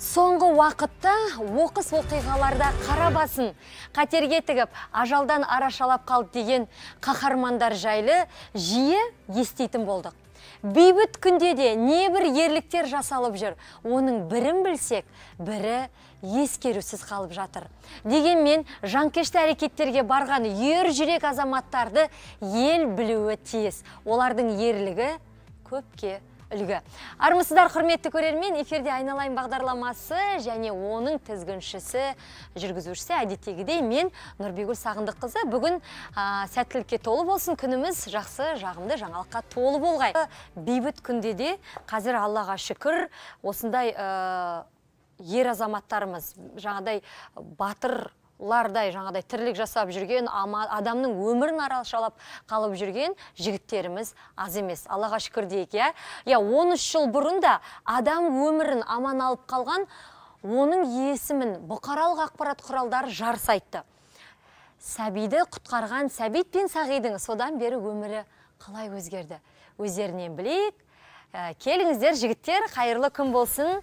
Соңғы уақытта оқыс оқиғаларда қара басын қатерге тігіп, ажалдан арашалап қалды деген қаһармандар жайлы жиі еститін болдық. Бейбіт күнде де небір ерліктер жасалып жүр. Оның бірін білсек, бірі ескерусіз қалып жатыр. Дегенмен жанкешті әрекеттерге барған ер жүрек азаматтарды ел білуі тиіс. Олардың ерлігі көпке үлгі. Армысыздар, құрметті көрермен, эфирде айналайын бағдарламасы және оның тізгіншісі, жүргізушісі әдеттегідей мен Нұрбегүл Сағындыққызы. Бүгін сәттілікке толы болсын, күніміз жақсы, жағымды жаңалыққа толы болғай. Бейбіт күнде де қазір Аллаға шүкір, осындай ер азаматтарымыз, жаңадай батырлардай, жаңадай тірлік жасап жүрген, адамның өмірін арашалап қалып жүрген жігіттеріміз аз емес. Аллаға шүкір дейік, я. 13 жыл бұрын да адам өмірін аман алып қалған, оның есімін бұқаралық ақпарат құралдары жарыс айтты. Сәбиді құтқарған Сәбит пен Сағидың содан бері өмірі қалай өзгерді? Өздерінен білейік. Келіңіздер, жігіттер, қайырлы күн болсын.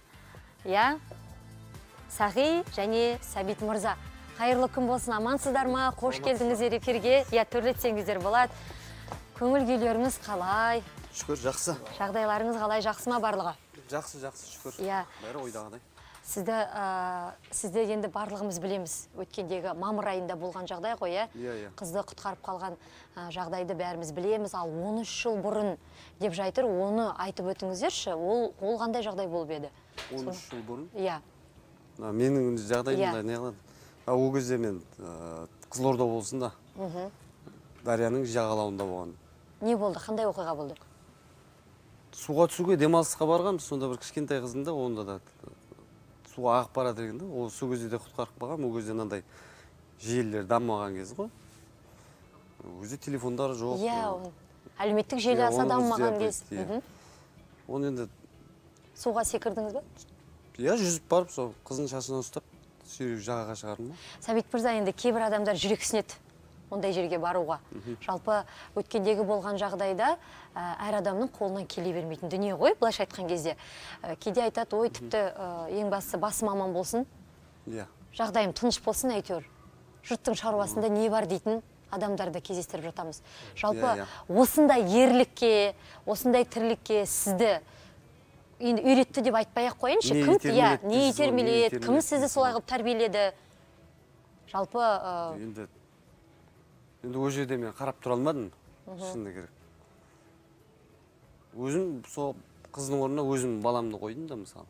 Сағи және Сәбит мырза. Қайырлы күн болсын, амансыздар ма? Қош келдіңіздер эфирге. Төрлетсеңіздер болады. Көңіл күйлеріңіз қалай? Шүкір, жақсы. Жағдайларыңыз қалай, жақсы ма барлығы? Жақсы, шүкір. Бәрі ойдағыдай. Сізді енді барлығымыз білеміз. Өткендегі мамыр айында болған жағдай ғой, қызды құтқарып қалған жағдайды бәріміз білеміз. Ал 13 жыл бұрын деп жайтыр, оны айтып өтіңіздерші. Ол қандай жағдай болып еді? 13 жыл бұрын? Менің жағдайымда не қылады? Ол кезде мен Қызылорда болсын да, Дарияның жағалауында болған. Не болды? Қандай оқиға болды? Суға түсуге демалысқа барған, сонда бір кішкентай қызында, онда да суға ағып барады дегенде, ол су кезде де құтқарып қалған, ол кезде мынандай желілер дамымаған кез ғой. Ол кезде телефондар жоқ. Әлеуметтік желі аса дамымаған кез. Оны енді суға секірдіңіз бе? Жүзіп барып, сол қыздың шашынан ұстап, сүйреп жағаға шығардым. Сәбит мырза, енді кейбір адамдар жүрексінеді ондай жерге баруға. Жалпы өткендегі болған жағдайда әр адамның қолынан келе бермейтін дүние ғой, былайша айтқан кезде. Кейде айтады, ой, тіпті ең бастысы басым аман болсын, жағдайым тыныш болсын, әйтеуір. Жұрттың шаруасында не бар дейтін адамдарды кездестіріп жатамыз. Жалпы осындай ерлікке, осындай тірлікке сізді үйретті деп айтпай-ақ қойыншы, не итермеледі, кім сізді солай қылып тәрбиеледі? Жалпы енді ол жерде мен қарап тұра алмадым, шынында керек. Өзім сол қыздың орнына өзім баламды қойдым да, мысалы.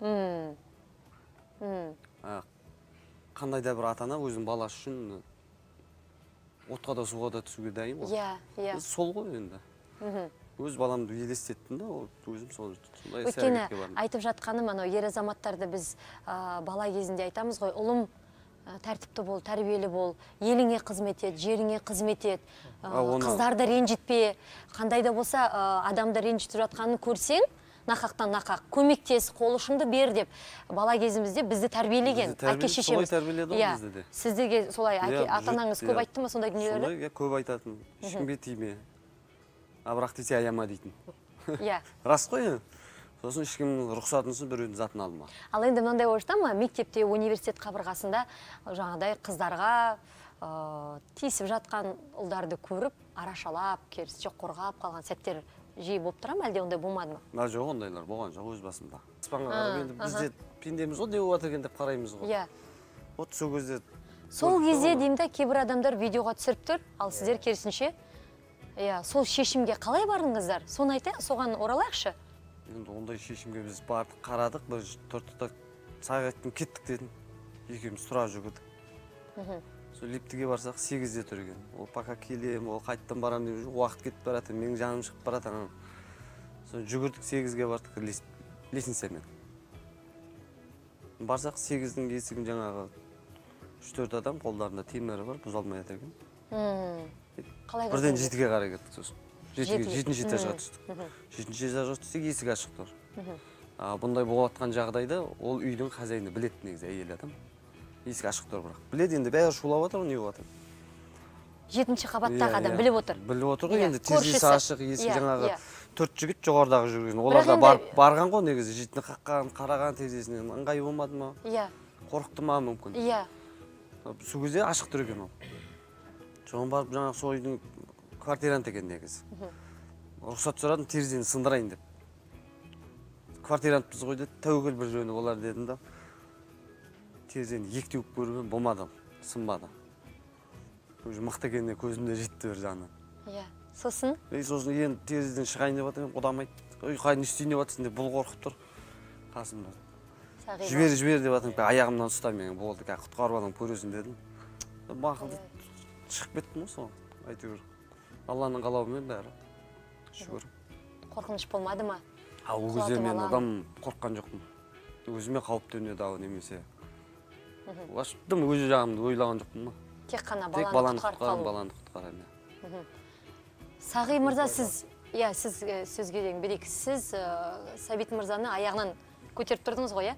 Қандай да бір ата-ана өзің баласы үшін отқа да суға да түсуге дайын ғой. Сол ғой енді. Өз баламды елестеттім да, өзім сондай өйткені айтып жатқаным, ер азаматтарды біз бала кезінде айтамыз ғой, ұлым тәртіпті бол, тәрбиелі бол, еліңе қызмет ет, жеріңе қызмет ет, қыздарды ренжітпе, қандай да болса адамды ренжітіп жатқанын көрсең, нақақтан нақақ, көмектес, қол ұшыңды бер деп бала кезімізде бізді тәрбиелеген, әке шешеміз. Солай тәрбиеледі ғой бізді де. Сіздерге солай ата-анаңыз көп айтты ма сондай дүниелерді? Солай, көп айтатын, ешкімге тиме. Абырақ десе аяма дейтін. Рас қой, сосын ешкімнің рұқсатынсыз біреудің затын алма. Ал енді мынандай ойышта ма, мектепте, университет қабырғасында жаңадай қыздарға тиісіп жатқан ұлдарды көріп, арашалап, керісінше қорғап қалған сәттер жиі болып тұра ма, әлде ондай болмады ма? Жоқ, ондайлар болған жоқ өз басымда. Аспанға қарап енді бізде пендеміз ғой, не болып жатыр екен деп қараймыз ғой. Вот сол кезде. Сол кезде деймді, кейбір адамдар видеоға түсіріп тұр, ал сіздер керісінше сол шешімге қалай барыңыздар? Соны айтайық, соған оралайықшы. Ондай шешімге біз бардық, қарадық, бір тұрттық сағаттың кеттік дедім. Екеуміз тұра жүгірдік. Сол лифтіге барсақ 8-де тұр екен. Ол пока келем, ол қайттан барам деп жүр, уақыт кетіп барады, менің жаным шығып барады. Сол жүгірдік 8-ге бардық лестницамен. Барсақ 8-дің есігін жаңағы 3-4 адам қолдарында темірі бар, бұзалмай жатыр екен. Бірден 7-ге қарай кеттік сосын. 7-ші этажға түстік. 7-ші этажға түстік, есік ашық тұр. Бұндай болатқан жағдайда ол үйдің хозяйыны біледі негізі әйел адам. Есік ашық тұр бірақ. Біледі енді бәрі шулап жатыр, не болып жатыр. 7-ші қабаттағы адам біліп отыр. Біліп отыр ғой, енді терезесі ашық, есік жаңағы 4 жігіт жоғарыдағы жүрген. Олар да барған ғой негізі, житini қаққан, қараған терезесінен ыңғайы болмады ма? Иә. Қорықты ма мүмкін? Иә. Сол кезде ашық тұр екен ол. Соған барып жаңағы сол үйдің квартирант екен негізі. Рұқсат сұрадым, терезені сындырайын деп. Квартирантпыз ғой деді, тәуекел бір жөні болар дедім да. Терезені екі теуіп көрген, болмады, сынбады. Уже мықты екеніне көзімде жетті бір жағынан. Иә. Сосын? Сосын енді терезеден шығайын деп жатыр, құдам айтты. Ой, қайын істейін деп жатырсың деп, бұл қорқып тұр. Қасымда. Жібер деп жатыр, аяғымнан ұста менің, болды, құтқарып алам көресің дедім. Мақылды шығып кеттім ғой соған, әйтеуір. Алланың қалауымен бәрі. Шүкір. Қорқыныш болмады ма? Ол кезде мен адам қорққан жоқпын. Өзіме қауіп төнеді ау немесе. Ашыптым, өзі жағымды ойлаған жоқпын ма? Тек қана баланы құтқарып қалу. Баланы құтқарамын. Сағи мырза, сіз сөзге дейін берейік. Сіз Сәбит мырзаны аяғынан көтеріп тұрдыңыз ғой,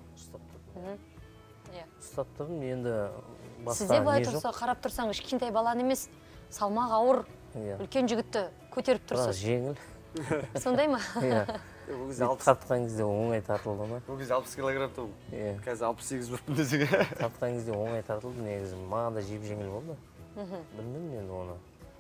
иә? Ұстап тұрдым, енді басқа сізде былай тұрса, қарап тұрсаң, кішкентай баланы емес, салмақ ауыр, үлкен жігітті көтеріп тұрсыз. Бірақ жеңіл. Сондай ма? Тартқан кезде оңай тартылды ма? Ол кезде 60 килограмм тұғым. Қазір 68 бұрпын десеге. Тартқан кезде оңай тартылды, негізі маған да жеп жеңіл болды. Білмеймін енді оны.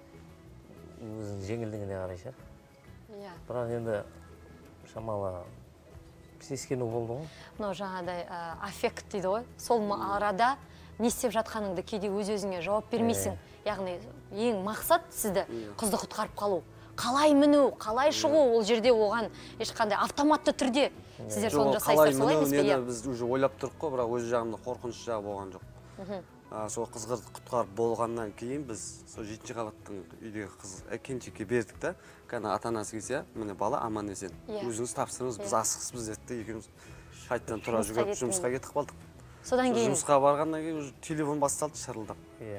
Өзінің жеңілдігіне қарай шығар. Бірақ енді шамалы сескену болды ғой. Мынау жаңағыдай аффект дейді ғой. Сол арада не істеп жатқаныңды кейде өз-өзіңе жауап бермейсің. Яғни ең мақсат сізді қызды құтқарып қалу. Қалай міну, қалай шығу, ол жерде оған ешқандай автоматты түрде сіздер соны жасайсыздар, солай емес пе? Біз уже ойлап тұрық қой, бірақ өз жағымда қорқыныш жағы болған жоқ. Сол қызға құтқарып болғаннан кейін біз сол 7-ші қабаттың үйдегі қыз келіншекке бердік та, кәні ата-анасы келсе, міне бала аман есен. Өзіңіз тапсырыңыз, біз асықсызбыз деді, екеуміз қайттан тұра жүгіріп жұмысқа кетіп қалдық. Содан кейін жұмысқа барғаннан кейін телефон басталды шырылдап.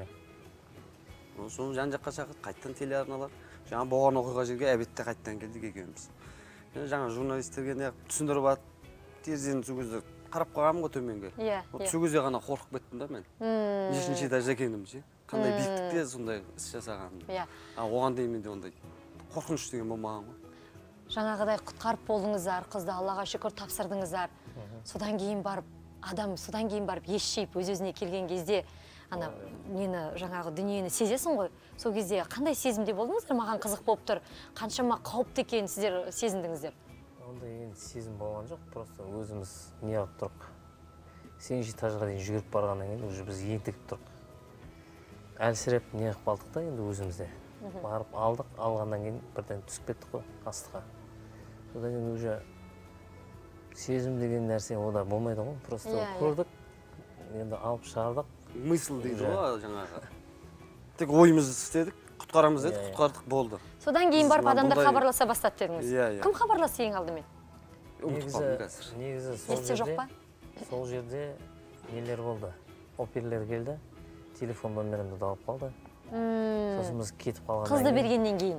Соны жан-жаққа шақырды, қайттан телеарналар. Жаңа болған оқиға жерге әбетте қайттан келдік екеуміз. Жаңа журналистерге түсіндіріп ат, терезені сол кезде қарап қағамын ғой төменге. Сол кезде ғана қорқып кеттім да мен. Нешінші этажда екенім ше. Қандай биіктікте сондай іс жасағаным. Оған дейін менде ондай қорқыныш деген болмаған ғой. Жаңағыдай құтқарып болдыңыздар, қызды Аллаға шүкір тапсырдыңыздар. Содан кейін барып еш жейіп өз-өзіне келген кезде ана нені жаңағы дүниені сезесің ғой. Сол кезде қандай сезімде болдыңыздар? Маған қызық болып тұр. Қаншама қауіпті екенін сіздер сезіндіңіздер? Ондай енді сезім болған жоқ, просто өзіміз не қылып тұрық. 8-ші этажға дейін жүгіріп барғаннан кейін уже біз ентігіп тұрық. Әлсіреп не қылып алдық та енді өзімізде. Барып алдық, алғаннан кейін бірден түсіп кеттік қой астыққа. Содан кейін уже сезім деген нәрсе ода болмайды ғой, просто көрдік, енді алып шығардық. Мысл дейді ғой жаңағы. Тек ойымызды істедік, құтқарамыз дедік, құтқардық болды. Содан кейін барып адамдар хабарласа бастады дедіңіз. Кім хабарласты ең алдымен? Негізі сол жерде нелер болды. Оперлер келді, телефон номерімді алып қалды. Сосын біз кетіп қалғаннан кейін. Қызды бергеннен кейін.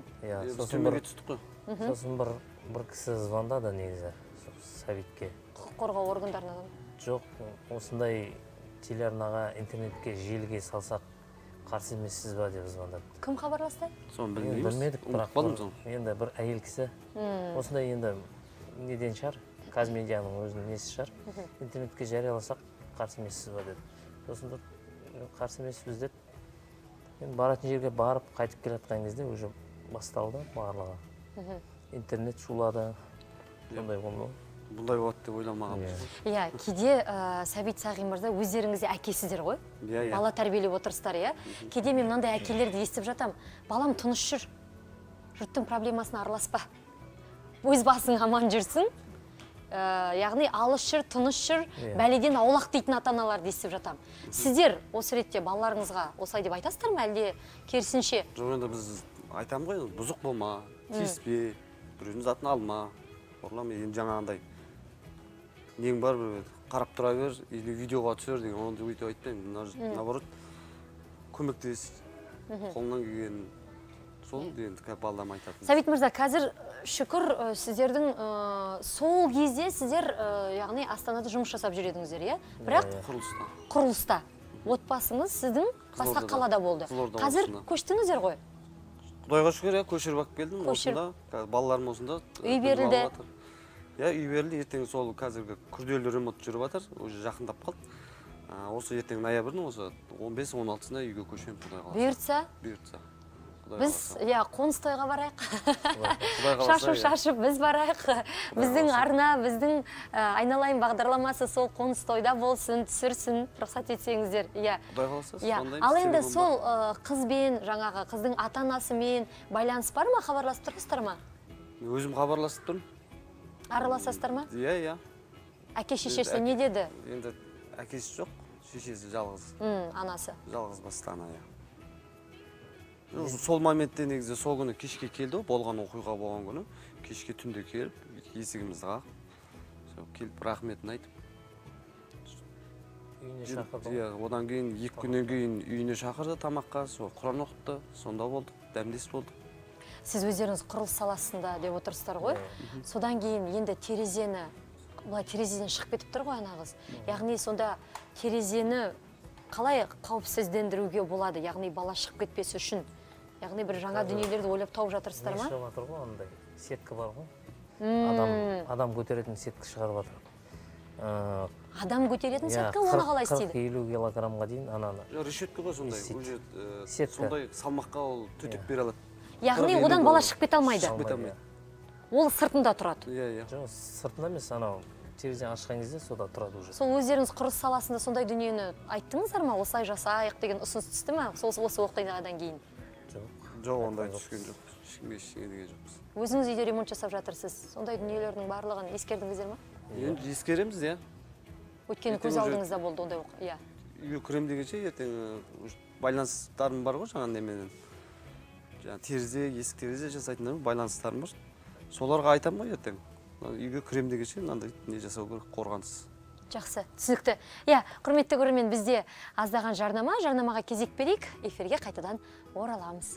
Сосын бір кісі звондады негізі Сәбитке. Құқық қорғау органдарынан? Жоқ, осындай телеарнаға, интернетке, желіге салсақ қарсы емессіз ба деп звондады. Кім хабарласты? Соны білмейміз. Білмедік, бірақ енді бір әйел кісі. Осындай енді неден шығар, Казмедианың өзінің несі шығар. Интернетке жарияласақ қарсы емессіз ба деді. Сосын қарсы емеспіз деді. Енді баратын жерге барып, қайтып келе жатқан кезде уже басталды барлығы. Интернет шулады, сондай болды. Бұндай болады деп ойламағанбыз. Иә, кейде Сәбит Сағи мырза өздеріңізде әкесіздер ғой? Бала тәрбиелеп отырсыздар, иә? Кейде мен мынандай әкелерді естіп жатам. Балам тыныш жүр. Жұрттың проблемасына араласпа. Өз басың аман жүрсің. Яғни алыс жүр, тыныш жүр, бәледен аулақ дейтін ата-аналарды естіп жатам. Сіздер осы ретте балаларыңызға осылай деп айтасыздар ма, әлде керісінше? Жоқ, енді біз айтамыз ғой, бұзық болма, тиіспе, біреудің затын алма. Орлам, енді жаңағындай нең бар бір қарап тұра бер, или видеоға түсер деген, оны өйтіп айтпаймын. Наоборот, көмектес, қолынан келген сол деген балаларыма айтатын. Сәбит мырза, қазір шүкір сіздердің сол кезде сіздер яғни Астанада жұмыс жасап жүредіңіздер, иә? Бірақ құрылыста. Отбасыңыз сіздің басқа қалада болды. Қазір көштіңіздер ғой? Құдайға шүкір, көшіріп алып келдім. Көшіріп. Осында, балаларым осында. Үй берілді. Үй берілді, ертең сол қазіргі күрделі ремонт жүріп жатыр, уже жақындап қалды. Осы ертең ноябрьдің осы 15-16-сында үйге көшемін, құдай қаласа. Бұйыртса. Біз, қоныс тойға барайық. Шашып шашып біз барайық. Біздің арна, біздің айналайын бағдарламасы сол қоныс тойда болсын, түсірсін, рұқсат етсеңіздер. Құдай қаласа, сондаймыз. Ал енді сол қызбен, жаңағы қыздың ата-анасымен байланыс бар ма, хабарласып тұрсыздар ма? Өзім хабарласып тұрмын. Араласасыздар ма? Иә. Әке шешесі не деді? Енді әкесі жоқ, шешесі жалғыз. Анасы. Жалғыз басты ана, Сол моментте негізі сол күні кешке келді, болған оқиға болған күні. Кешке түнде келіп, есігімізді қағып, келіп рахметін айтып. Үйіне шақырды. Одан кейін 2 күннен кейін үйіне шақырды тамаққа, Құран оқытты, сонда болдық, дәмдес болдық. Сіз өздеріңіз құрылыс саласында деп отырсыздар ғой. Содан кейін енді терезеден шығып кетіп тұр ғой ана қыз. Яғни сонда терезені қалай қауіпсіздендіруге болады, яғни бала шығып кетпесі үшін? Яғни бір жаңа дүниелерді ойлап тауып жатырсыздар ма? Шығып жатыр ғой, андай сетка бар ғой. Адам көтеретін сетка шығарып жатыр. Адам көтеретін сетка, оны қалай істейді? 40-50 килограммға дейін ананы. Решетка ғой сондай, сондай салмаққа ол төтеп бере алады. Яғни одан бала шығып кете алмайды? Шығып кете алмайды. Ол сыртында тұрады? Жоқ, сыртында емес, анау терезені ашқан кезде сода тұрады уже. Сол өздеріңіз құрылыс саласында сондай дүниені айттыңыздар ма? Осылай жасайық деген ұсыныс түсті ме? Осы оқиғадан кейін? Жоқ, ондай түскен жоқ. Ешкімге ештеңе жоқпыз. Өзіңіз үйде ремонт жасап жатырсыз. Сондай дүниелердің барлығын ескердіңіздер ма? Енді ескереміз, Өйткені көз алдыңызда болды ондай оқиға. Үйге кірем дегенше ертең байланыстарым бар ғой жаңа неменен. Терезе, есік терезе жасайтын байланыстарым бар. Соларға айтам ғой ертең. Үйге кірем дегенше мынандай не жасау керек, қорғансыз. Жақсы, түсінікті. Құрметті көрермен, бізде аздаған жарнамаға кезек берейік, эфирге қайтадан ораламыз.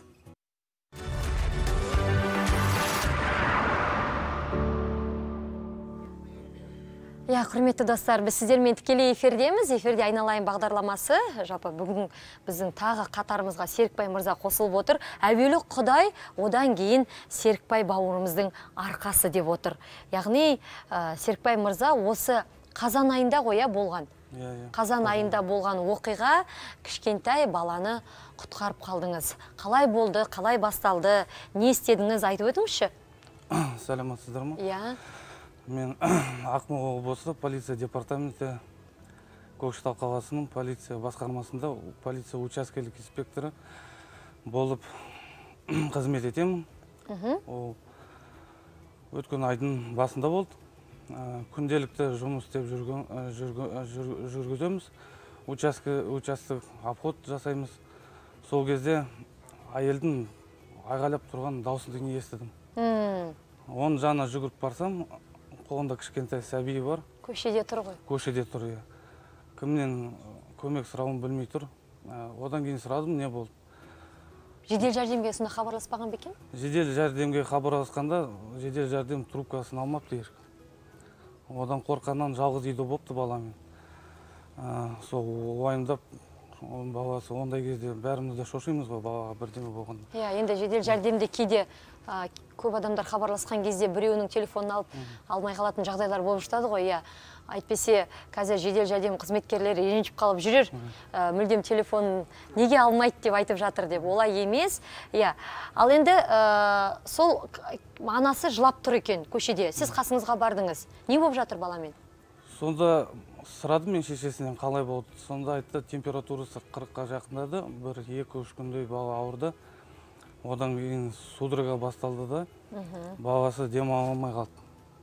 Құрметті достар, біз сіздермен тікелей эфирдеміз. Эфирде айналайын бағдарламасы. Жалпы бүгін біздің тағы қатарымызға Серікбай мырза қосылып отыр. Әуелі Құдай, одан кейін Серікбай бауырымыздың арқасы деп отыр. Яғни Серікбай мырза осы қазан айында болған. Қазан айында болған оқиға, кішкентай баланы құтқарып қалдыңыз. Қалай болды, қалай басталды, не істедіңіз, айтып өтіңізші? Сәлеметсіздер ма? Мен Ақмола облысы полиция департаменті Көкшетау қаласының полиция басқармасында полиция учаскелік инспекторы болып қызмет етемін. Ол өткен айдың басында болды. Күнделікті жұмыс істеп жүргіземіз. Участок обход жасаймыз. Сол кезде әйелдің айғайлап тұрған даусын естідім. Оның жанына жүгіріп барсам, қолында кішкентай сәби бар. Көшеде тұр ғой? Көшеде тұр, Кімнен көмек сұрауын білмей тұр. Одан кейін сұрадым, не болды? Жедел жәрдемге сонда хабарласпаған бекен? Жедел жәрдемге хабарласқанда, жедел жәрдем трубкасын алмапты ешкім. Одан қорқаннан жалғыз үйде болыпты баламен. Сол уайымдап, баласы ондай кезде бәріміз де шошимыз ғой, балаға бірдеңе болғанда. Енді жедел жәрдемде кейде көп адамдар хабарласқан кезде біреуінің телефонын алып алмай қалатын жағдайлар болып жатады ғой. Айтпесе, қазір жедел жәрдем қызметкерлері ренжіп қалып жүрер, мүлдем телефонын неге алмайды деп айтып жатыр деп. Олай емес. Ал енді сол анасы жылап тұр екен көшеде. Сіз қасыңызға бардыңыз. Не болып жатыр баламен? Сонда сұрадым мен шешесінен қалай болды. Сонда айтты, температурасы 40-қа жақындады. 1-2-3 күндей бала ауырды. Одан кейін судорога басталды да, баласы дем алмай қалды.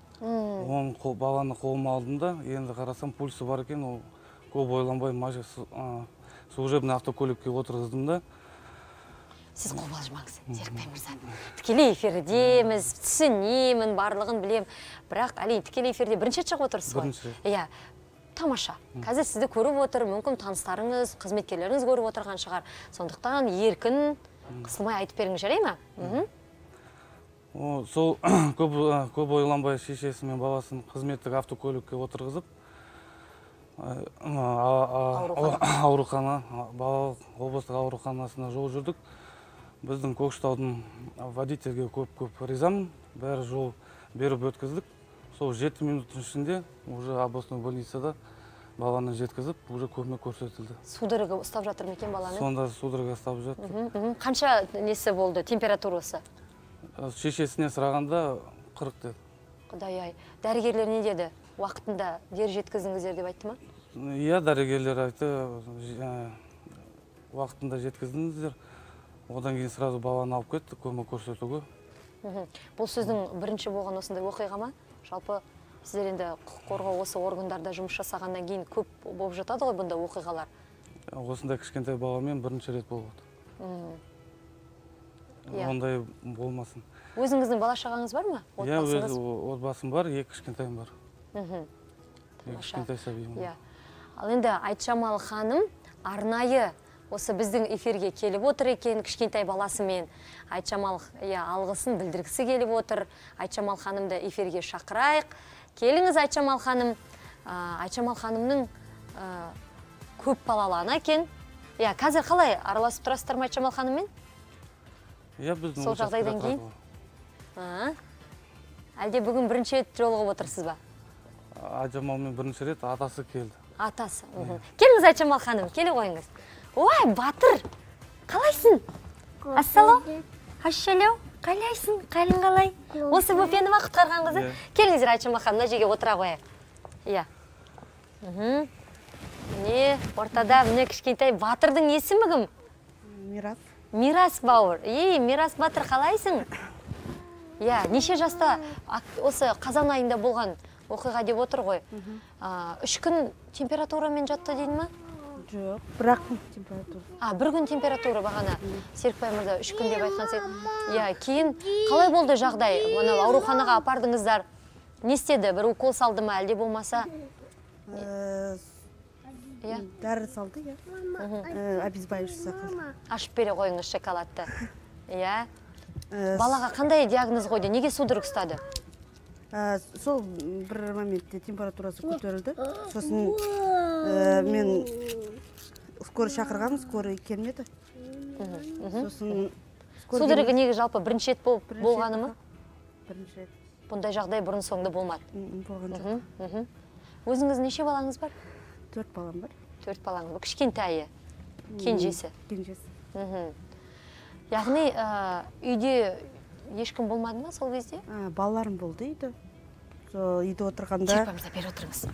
Баланы қолыма алдым да, енді қарасам пульсы бар екен, ол көп ойланбай служебный автокөлікке отырғыздым да. Сіз қобалжымаңыз, Серікбай мырза. Тікелей эфирдеміз, түсінемін, барлығын білем. Бірақ әлейін тікелей эфирде бірінші рет шығып отырсыз ғой? Бірінші. Тамаша. Қазір сізді көріп отыр, мүмкін таныстарыңыз, қызметкерлеріңіз көріп отырған шығар. Сондықтан еркін қысылмай айтып беріңіз, жарай ма? Сол көп ойланбай шешесі мен баласын қызметтік автокөлікке отырғызып, аурухана, балалық облыстық ауруханасына жол жүрдік. Біздің Көкшетаудың водительге көп ризамын. Бәрі жол беріп өткіздік. Сол 7 минуттың ішінде уже областной больницада баланы жеткізіп, уже көмек көрсетілді. Судорога ұстап жатыр ма екен баланы? Сонда судорога ұстап жатыр. Қанша несі болды, температурасы? Шешесіне сұрағанда 40 деді. Құдай-ай, дәрігерлер не деді? Уақытында дер жеткіздіңіздер деп айтты ма? Иә, дәрігерлер айтты, уақытында жеткіздіңіздер. Одан кейін сразу баланы алып кетті, көмек көрсетуге. Бұл сіздің бірінші болған осындай оқиға ма? Жалпы сіздер енді құқық қорғау осы органдарда жұмыс жасағаннан кейін көп болып жатады ғой бұнда оқиғалар? Осындай кішкентай баламен бірінші рет болып отыр. Ондай болмасын. Өзіңіздің бала шағаңыз бар ма? Иә, өз отбасым бар, 2 кішкентайым бар. 2 Тамаша. кішкентай сәбиім бар. Ал енді Айтжамал ханым арнайы осы біздің эфирге келіп отыр екен, кішкентай баласымен. Айтжамал алғысын білдіргісі келіп отыр. Айтжамал ханымды эфирге шақырайық. Келіңіз, Айтжамал ханым. Айтжамал ханымның көп балалы ана екен. Қазір қалай араласып тұрасыздар ма Айтжамал ханыммен? Иә, біздің сол жағдайдан кейін? Әлде бүгін бірінші рет жолығып отырсыз ба? Айтжамалмен бірінші рет атасы келді. Атасы. Келіңіз, Айтжамал ханым, келе қойыңыз. Ой, батыр! Қалайсың? Ассалау. Ассалау. Қалайсың? Қалың қалай? Осы бөпені ма құтқарған қызы? Келіңіздер, Айтжамал ханым, жерге отыра қояйық. Иә. Міне, ортада міне кішкентай батырдың есімі кім? Мирас. Мирас бауыр. Мирас батыр, қалайсың? Иә, неше жаста осы қазан айында болған оқиға деп отыр ғой. 3 күн температурамен жатты дейді ма? Жоқ, бірақ температура. Бір күн температура бағана. Серікбай мырза 3 күн деп айтқан сен. Иә, кейін қалай болды жағдай? Мына ауруханаға апардыңыздар. Не істеді? Бір укол салды ма, әлде болмаса? Дәрі салды, иә. Обезболивающий қылды. Ашып бере қойыңыз шоколадты. Иә. Балаға қандай диагноз қойды? Неге судорог ұстады? Сол бір моментте температурасы көтерілді. Сосын мен скорый шақырғанмын, скорый келмеді. Сосын судорога неге жалпы бірінші рет болғаны ма? Бірінші рет. Бұндай жағдай бұрын соңды болмады. Болған жоқ. Өзіңіз неше балаңыз бар? 4 балам бар. 4 балаңыз бар. Кішкентайы, кенжесі. Кенжесі. Яғни үйде ешкім болмады ма сол кезде? Балаларым болды үйде. Үйде отырғанда... Серікбайымызда бері отырыңыз.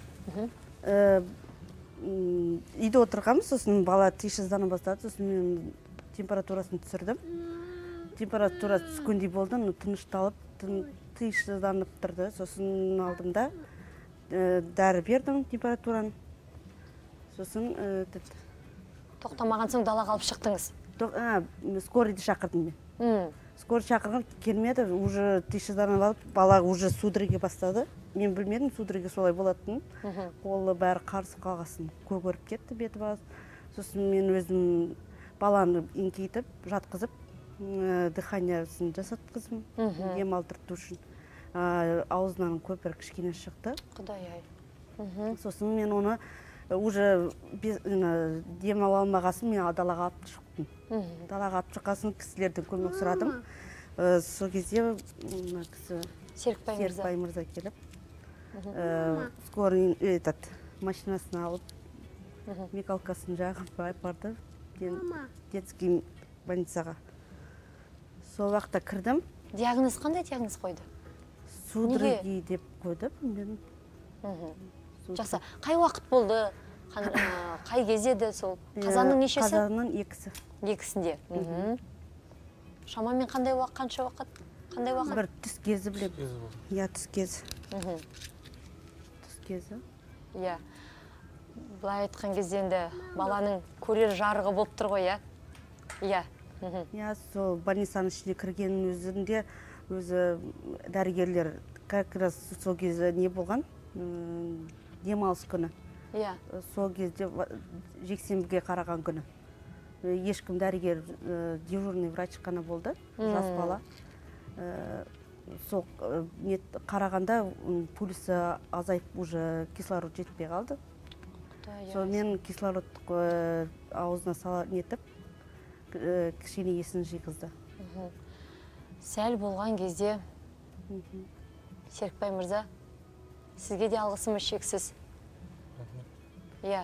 Үйде отырғанмыз, сосын бала тиышыздана бастады, сосын мен температурасын түсірдім. Температура түскендей болды, тынышталып, тиышызданып тұрды. Сосын алдымда дәрі бердім температураны. Сосын... Тоқтамаған соң далаға алып шықтыңыз? Скорыйды шақырдым мен. Скорый шақырған келмеді, уже тиышызданып алып, бала уже судороги бастады. Мен білмедім, судороги солай болатынын. Қолы бәрі қарсы қалғасын көгеріп кетті беті басы. Сосын мен өзім баланы еңкейтіп, жатқызып, дыханиясын жасатқызым, ем алдырту үшін. Аузынан көпір кішкене шықты. Құдай-ай. Сосын мен оны уже дем ала алмағасын мен далаға алып шықтым. Далаға алып шыққасын кісілерден көмек сұрадым. Сол кезде кісі Серікбай мырза келіп, скорый машинасын алып, мекалкасын жағып барды, детский больницаға. Сол уақытта кірдім. Диагноз қандай диагноз қойды? Судороги деп қойды. Жақсы. Қай уақыт болды? Қай кездеді сол? Қазанның нешесі? Қазанның 2-сі. 2-сінде. Шамамен қандай уақыт, қанша уақыт? Қандай уақыт? Бір түс кезі білем. Иә, түс кезі. Түс кезі. Иә. Былай айтқан кезденді баланың көрер жарығы болып тұр ғой, иә? Иә. Иә, сол больницаның ішіне кіргеннің өзінде өзі дәрігерлер как раз сол кезі не болған? Демалыс күні. Иә. Сол кезде жексенбіге қараған күні. Ешкім дәрігер, дежурный врач қана болды, жас бала. Сол қарағанда пульсы азайып, уже кислород жетпей қалды. Сол мен кислород аузына сала нетіп, кішкене есін жиғызды. Сәл болған кезде Серікбай мырза, сізге де алғысымыз шексіз. Иә.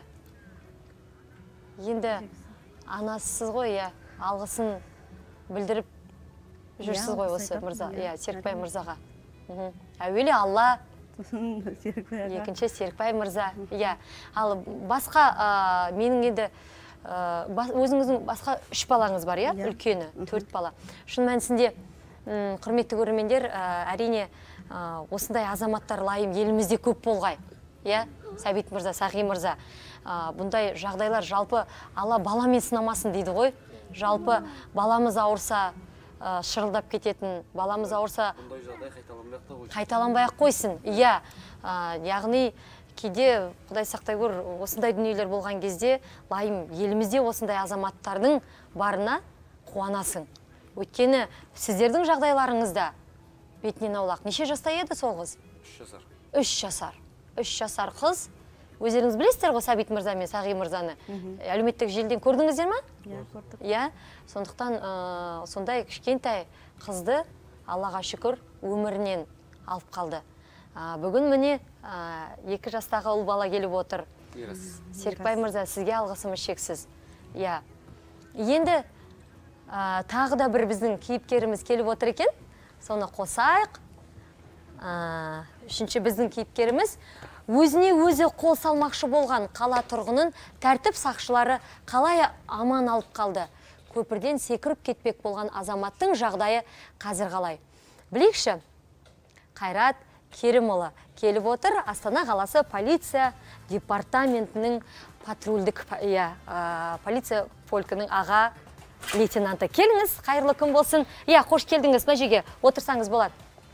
Енді анасысыз ғой, иә, алғысын білдіріп жүрсіз ғой осы мырза, иә, Серікбай мырзаға. Әуелі Алла, екінші Серікбай мырза, иә. Ал басқа менің енді өзіңіздің басқа 3 балаңыз бар, иә, үлкені, 4 бала. Шын мәнісінде құрметті көрермендер, әрине осындай азаматтар лайым елімізде көп болғай. Иә, Сәбит мырза, Сағи мырза. Бұндай жағдайлар жалпы Алла баламен сынамасын дейді ғой. Жалпы баламыз ауырса шырылдап кететін, баламыз ауырса қайталанбай-ақ қойсын. Иә, яғни кейде Құдай сақтай көр, осындай дүниелер болған кезде лайым елімізде осындай азаматтардың барына қуанасың. Өйткені сіздердің жағдайларыңызда бетінен аулақ. Неше жаста еді сол қыз? 3 жасар. 3 жасар. 3 жасар қыз. Өздеріңіз білесіздер ғой Сәбит мырза мен Сағи мырзаны. Әлеуметтік желіден көрдіңіздер ме? Иә, көрдік. Иә, сондықтан сондай кішкентай қызды Аллаға шүкір өмірінен алып қалды. Бүгін міне 2 жастағы ұл бала келіп отыр. Серікбай мырза, сізге алғысымыз шексіз. Иә. Енді тағы да бір біздің кейіпкеріміз келіп отыр екен. Соны қосайық. Үшінші біздің кейіпкеріміз өзіне өзі қол салмақшы болған қала тұрғынын тәртіп сақшылары қалай аман алып қалды. Көпірден секіріп кетпек болған азаматтың жағдайы қазір қалай. Білейікші, Қайрат Керімұлы келіп отыр. Астана қаласы полиция департаментінің патрульдік полиция полкінің аға лейтенанты. Келіңіз, қайырлы күн болсын. Қош келдіңіз, мына жерге отырсаңыз болады.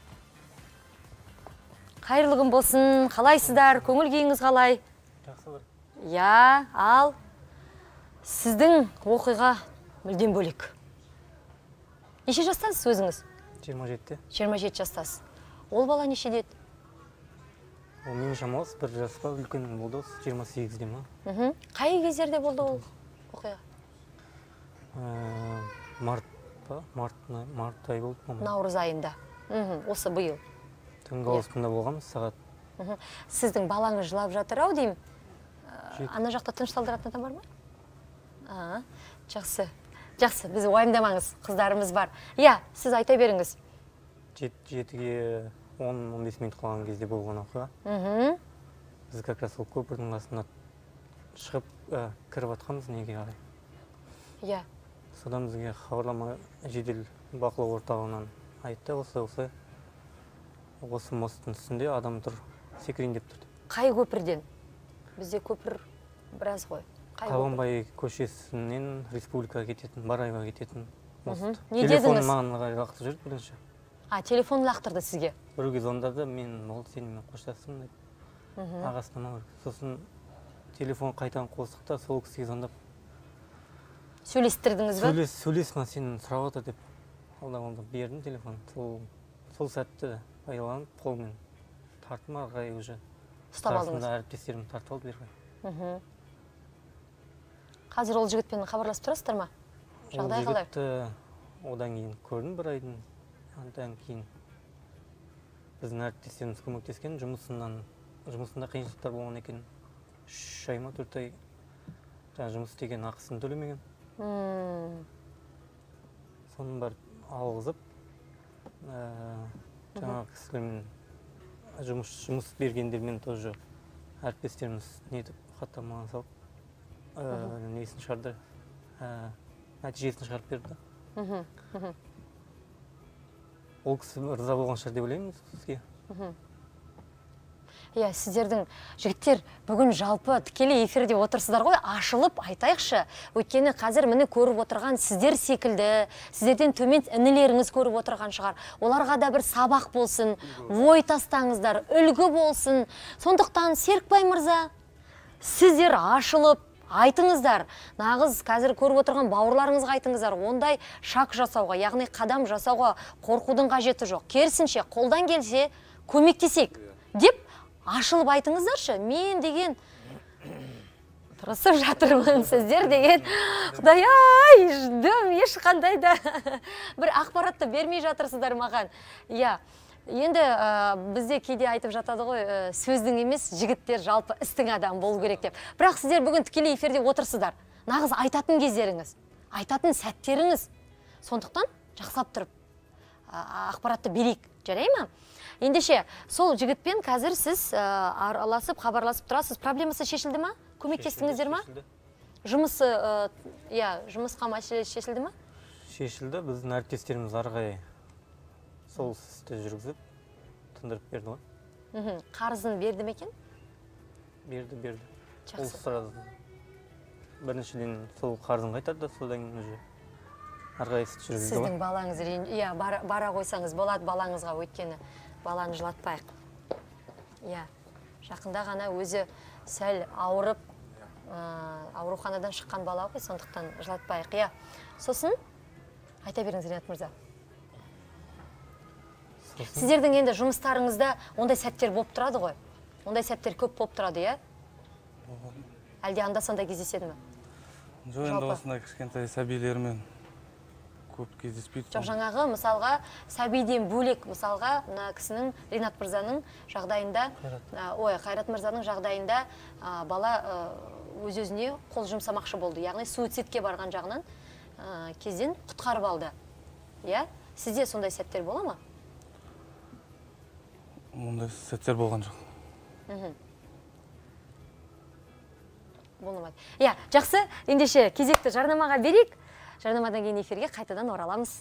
Қайырлы күн болсын, қалайсыздар, көңіл күйіңіз қалай? Жақсы бар. Ал сіздің оқиға мүлдем бөлек. Неше жастасыз өзіңіз? 27-те. 27 жастасыз. Ол бала неше деді? Ол менің шамалас, 1 жасқа үлкен болды, 28-де ма? Қай кездерде болды ол оқиға? Март ай болды. Наурыз айында. Осы бұйыл. Түнгі ауысқанда болғанбыз, сағат. Сіздің балаңыз жылап жатыр ау деймін. Ана жақта тынышталдыратын адам бар ма? Жақсы. Жақсы, біз уайымдамаңыз, қыздарымыз бар. Сіз айта беріңіз. 7-ге 10-15 минут қалған кезде болған оқиға. Біз как раз ол көпірдің астына шығып кіріп атқанбыз неге қарай. Содан бізге хабарлама жедел бақылау орталығынан айтты, осы мосттың үстінде адам тұр, секірейін деп тұрды. Қай көпірден? Бізде көпір біраз ғой. Қабанбай көшесінен республикаға кететін, Барайға кететін мост. Не дедіңіз? Телефон маған лақтырып жүрді бірінші. Телефон лақтырды сізге? Біреуге звондады, мен ол сенімен қоштастым дейді. Ағасына бар. Сосын телефон қайтадан қостық та, сол кісіге звондап. Сөйлестірдіңіз бе? Сөйлесіған сенің сұрап отыр деп. Алда бердім телефон. Сол сәтті байланып, қолмен тартым арғай уже. Ұстап алдыңыз? Тарсында әріптестерім тартып алды берғай. Қазір ол жігітпен хабарласып тұрасыздар ма? Жағдай қалай? Ол жігітті одан кейін көрдім бір айдың. Одан кейін біздің әріптестеріміз көмектескен, жұмысында қиыншылықтар болған екен. 3 ай ма 4 ай жұмыс істеген ақысын төлемеген. Соның бар алғызып, жаңағы кісілермен жұмыс бергендермен тоже әріптестеріміз нетіп, хаттамаға салып, несін шығарды, нәтижесін шығарып берді. Ол кісі риза болған шығар деп ойлаймын сізге. Сіздердің жігіттер бүгін жалпы тікелей эфирде отырсыздар ғой, ашылып айтайықшы. Өйткені қазір мені көріп отырған сіздер секілді, сіздерден төмен інілеріңіз көріп отырған шығар. Оларға да бір сабақ болсын, ой тастаңыздар, үлгі болсын. Сондықтан Серікбай мырза, сіздер ашылып айтыңыздар. Нағыз қазір көріп отырған бауырларыңызға айтыңыздар. Ондай шақ жасауға, яғни қадам жасауға қорқудың қажеті жоқ. Керісінше, қолдан келсе көмектесек деп ашылып айтыңыздаршы. Мен деген тырысып жатырмын сіздер деген. Құдай-ай, ждым, ешқандай да бір ақпаратты бермей жатырсыздар маған. Иә. Енді бізде кейде айтып жатады ғой, сөздің емес, жігіттер жалпы істің адам болу керек деп. Бірақ сіздер бүгін тікелей эфирде отырсыздар. Нағыз айтатын кездеріңіз, айтатын сәттеріңіз. Сондықтан жақсылап тұрып ақпаратты берейік, жарай ма? Ендеше, сол жігітпен қазір сіз араласып, хабарласып тұрасыз. Проблемасы шешілді ма? Көмектестіңіздер ма? Жұмысы, жұмысқа мәселе шешілді ма? Шешілді. Біздің әріптестеріміз арғай сол істі жүргізіп, тындырып берді ғой. Қарызын берді ме екен? Берді. Ол сұрады. Біріншіден сол қарызын қайтарды, содан уже арғай істі жүргізді ғой. Сіздің балаңыз, бара қойсаңыз болады балаңызға, өйткені баланы жылатпайық. Жақында ғана өзі сәл ауырып, ауруханадан шыққан бала ғой, сондықтан жылатпайық. Сосын, айта беріңіз, Ринат мырза. Сіздердің енді жұмыстарыңызда ондай сәттер болып тұрады ғой? Ондай сәттер көп болып тұрады, иә? Әлде анда-санда кездеседі ме? Жоқ, енді осындай кішкентай сәбилермен көп кездеспейді. Жоқ, жаңағы, мысалға, сәбиден бөлек, мысалға, кісінің, Ринат мырзаның жағдайында, Қайрат мырзаның жағдайында бала өз-өзіне қол жұмсамақшы болды. Яғни, суицидке барған жағынан кезден құтқарып алды. Сізде сондай сәттер бола ма? Ондай сәттер болған жоқ. Болмайды. Жақсы, ендеше кезекті жарнамаға берейік. Жарнамадан кейін эфирге қайтадан ораламыз.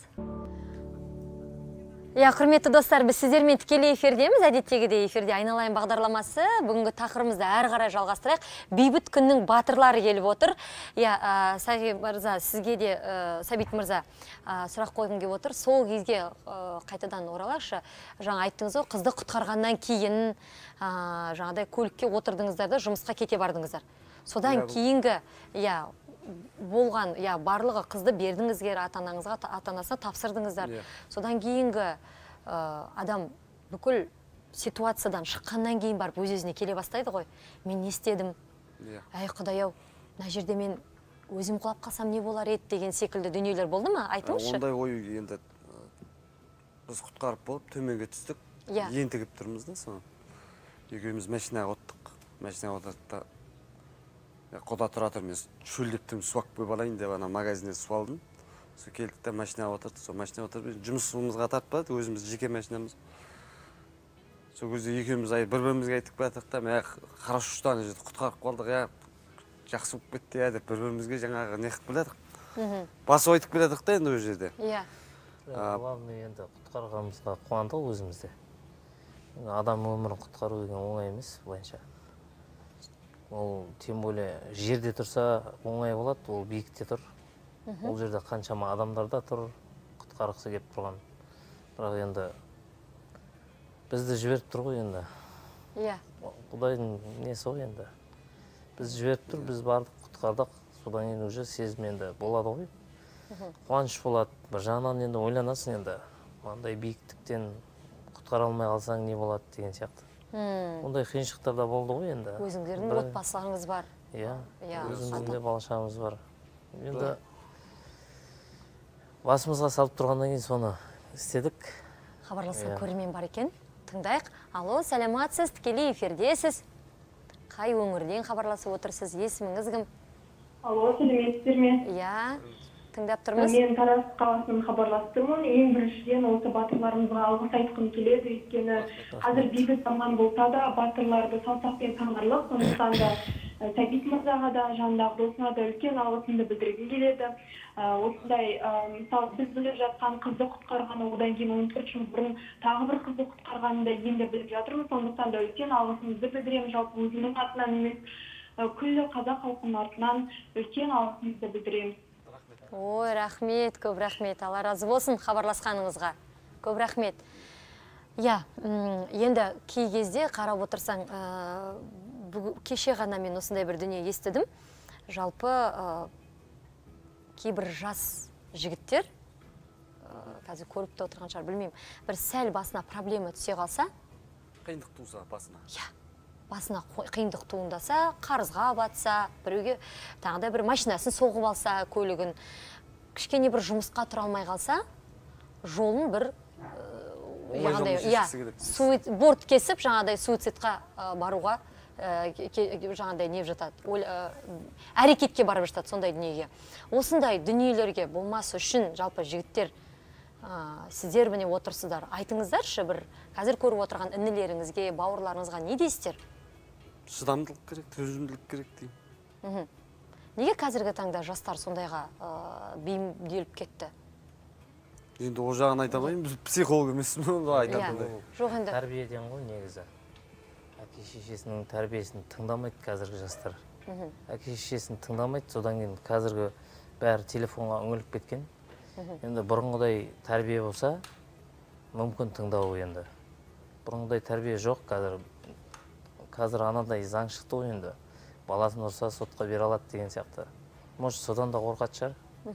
Құрметті достар, біз сіздермен тікелей эфирдеміз. Әдеттегідей эфирде айналайын бағдарламасы. Бүгінгі тақырыбымызды әрі қарай жалғастырайық. Бейбіт күннің батырлары келіп отыр. Сәбит мырза, сізге де Сәбит мырза сұрақ қойғым келіп отыр. Сол кезге қайтадан оралайықшы. Жаңа айттыңыз ғой, қызды құтқарғаннан кейін жаңадай көлікке отырдыңыздар да жұмысқа кете бардыңыздар. Содан кейінгі болған, барлығы қызды бердіңізгер ата-анаңызға, ата-анасына тапсырдыңыздар. Содан кейінгі адам бүкіл ситуациядан шыққаннан кейін барып өз-өзіне келе бастайды ғой. Мен не істедім? Әй Құдай-ау, мына жерде мен өзім құлап қалсам не болар еді деген секілді дүниелер болды ма? Айтыңызшы. Ондай ой енді біз құтқарып болып төменге түстік. Ентігіп тұрмыз да соны. Екеуміз машинаға оттық. Машинаға отырдық та Құда тұратыр, мен шөлдептім, суақ бөп алайын деп, магазинде су алдым. Сол келдік та машинаға отырдық, сол машинаға отырып, жұмысымызға тартпады, өзіміз жеке машинамыз. Сол кезде екеуміз бір-бірімізге айтып бардық та, мен хорошо что ана жерде құтқарып қалдық, жақсы болып кетті деп бір-бірімізге жаңағы не қылып келедік. Басып айтып келедік та енді ол жерде. Главный енді құтқарғанымызға қуандық өзімізде. Адам өмірін құтқару деген оңай емес былайынша. Ол тем более жерде тұрса оңай болады, ол биікте тұр. Ол жерде қаншама адамдар да тұр, құтқарғысы келіп тұрған. Бірақ енді бізді жіберіп тұр ғой енді. Құдайдың несі ғой енді. Біз жіберіп тұр, біз бардық, құтқардық. Содан кейін уже сезім енді болады ғой. Қуаныш болады. Бір жағынан енді ойланасың енді. Мынандай биіктіктен құтқара алмай қалсаң не болады деген сияқты. Ондай қиыншылықтар да болды ғой енді. Өзіңдердің отбасыларыңыз бар. Өзіміздің де балашағымыз бар. Енді басымызға салып тұрғаннан кейін соны істедік. Хабарласқан көрермен бар екен. Тыңдайық. Алло, сәлематсыз, тікелей эфирдесіз. Қай өңірден хабарласып отырсыз? Есіміңіз кім? Алло, сәлеметсіздер ме? Тыңдап тұрмыз. Мен Тараз қаласынан хабарласып тұрмын. Ең біріншіден осы батырларымызға алғыс айтқым келеді, өйткені қазір бейбіт заман болса да батырларды саусақпен санарлық. Сондықтан да Сәбит мырзаға да, жанындағы досына да үлкен алғысымды білдіргім келеді. Осындай, мысалы, біз біліп жатқан қызды құтқарғаны, одан кейін 14 жыл бұрын тағы бір қызды құтқарғанын да енді біліп жатырмыз. Сондықтан да үлкен алғысымызды білдіремін. Жалпы өзімнің атынан емес, күллі қазақ халқының атынан үлкен алғысымызды білдіремін. Ой, рахмет, көп рахмет. Алла разы болсын хабарласқаныңызға. Көп рахмет. Енді кей кезде қарап отырсаң, кеше ғана мен осындай бір дүние естідім. Жалпы кейбір жас жігіттер, қазір көріп те отырған шығар, білмеймін, бір сәл басына проблема түсе қалса, қиындық туса басына. басына қиындық туындаса, қарызға батса, біреуге тағы да бір машинасын соғып алса, көлігін, кішкене бір жұмысқа тұра алмай қалса, жолын бір борт кесіп, жаңағыдай суицидқа баруға жаңағыдай не жатады, әрекетке барып жатады сондай дүниеге. Осындай дүниелерге болмас үшін жалпы жігіттер сіздер міне отырсыздар. Айтыңыздаршы, бір қазір көріп отырған інілеріңізге, бауырларыңызға не дейсіздер? Шыдамдылық керек, төзімділік керек деймін. Неге қазіргі таңда жастар сондайға бейімделіп кетті? Енді о жағын айта алмаймын, біз психолог емеспіз, айтатындай. Жоқ енді. Тәрбиеден ғой негізі. Әке шешесінің тәрбиесін тыңдамайды қазіргі жастар. Әке шешесін тыңдамайды, содан кейін қазіргі бәрі телефонға үңіліп кеткен. Енді бұрынғыдай тәрбие болса, мүмкін тыңдау енді. Бұрынғыдай тәрбие жоқ, қазір анандай заң шықты ғой енді. Баласын ұрса сотқа бере алады деген сияқты. Может, содан да қорқады шығар.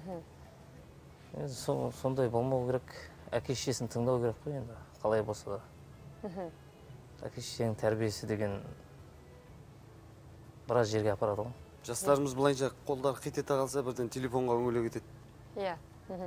Сондай болмау керек, әке шешесін тыңдау керек қой енді, қалай болса да. Әке шешенің тәрбиесі деген біраз жерге апарады ғой. Жастарымыз былайша қолдары қитете қалса, бірден телефонға үңіле кетеді. Иә.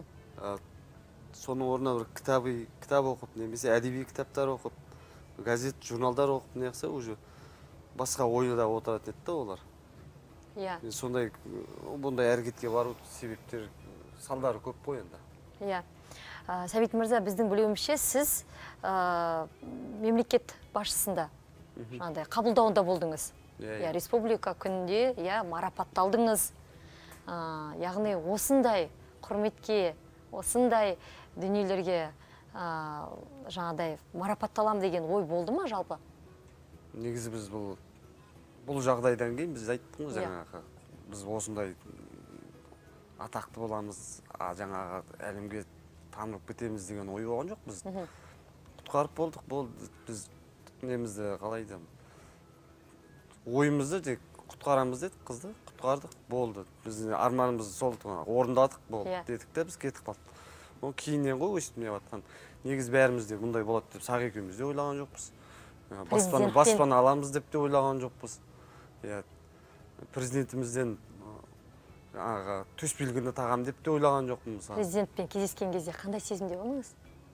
Соның орнына бір кітап оқып, немесе әдеби кітаптар оқып, газет, журналдар оқып не қылса, уже басқа ойда отыратын еді олар. Иә. Сондай бұндай әрекетке бару себептер, салдары көп қой енді. Иә. Сәбит мырза, біздің білуімізше сіз мемлекет басшысында жаңағыдай қабылдауында болдыңыз. Иә, республика күнінде марапатталдыңыз. Яғни осындай құрметке, осындай дүниелерге жаңағыдай марапатталам деген ой болды ма жалпы? Негізі біз бұл жағдайдан кейін біз айттық қой жаңағы. Біз осындай атақты боламыз, жаңағы әлемге танылып кетеміз деген ой болған жоқ біз. Құтқарып болдық, біз немізді қалайды. Ойымызды тек құтқарамыз дедік, қызды құтқардық, болды. Біздің арманымызды сол орындадық, болды дедік те біз кетіп қалдық. Ол кейіннен ғой өстіп не жатқан. Негіз бәрімізде бұндай болады деп сақ екеуміз де ойлаған жоқпыз. Баспана аламыз деп те ойлаған жоқпыз. Президентімізден төс белгіні тағам деп те ойлаған жоқпын. Президентпен кездескен кезде қандай сезімде болдыңыз?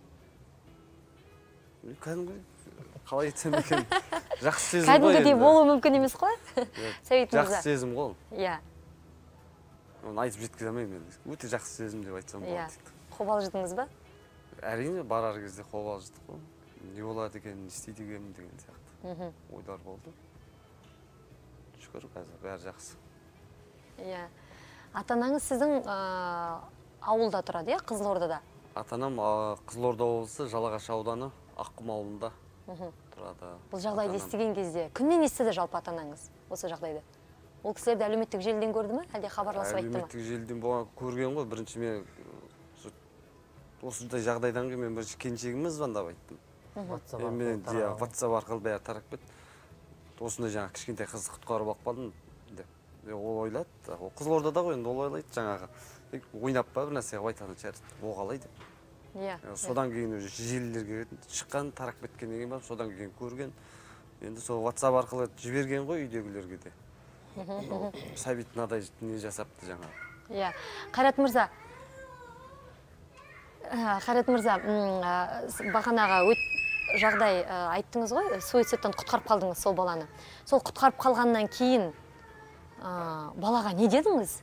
Кәдімгідей, қалай айтсам екен, жақсы сезім ғой. Кәдімгідей болуы мүмкін емес қой? Жақсы сезім ғой. Иә. Оны айтып жеткізе алмаймын. Өте жақсы сезім деп айтсам болады. Қобалжыдыңыз ба? Әрине, барар кезде қобалжыдық қой. Не болады екен, не істейді екен деген сияқты ойлар болды. Шүкір, қазір бәрі жақсы. Иә. Ата-анаңыз сіздің ауылда тұрады, Қызылордада? Ата-анам Қызылорда облысы, Жалағаш ауданы, Аққұм ауылында тұрады. Бұл жағдайды естіген кезде кімнен естіді жалпы ата-анаңыз осы жағдайды? Ол кісілерді әлеуметтік желіден көрді ме, әлде хабарласып айтты ма? Әлеуметтік желіден көрген ғой. Бірінші мен осындай жағдайдан кейін мен бірінші келіншегіме звондап айттым. WhatsApp арқылы бәрі тарап кетті. Осындай жаңа кішкентай қызды құтқарып алып қалдым деп. Ол ойлады, Қызылордада ғой енді, ол ойлайды жаңағы. Ойнап па бір нәрсе айтатын шығар, ол қалай деп. Содан кейін желілерге шыққан, тарап кеткеннен кейін барып, содан кейін көрген. Енді сол WhatsApp арқылы жіберген ғой үйдегілерге де. Сәбит мынадай не жасапты жаңағы. Иә. Қайрат мырза, бағанаға жағдай айттыңыз ғой, суицидтан құтқарып қалдыңыз сол баланы. Сол құтқарып қалғаннан кейін балаға не дедіңіз?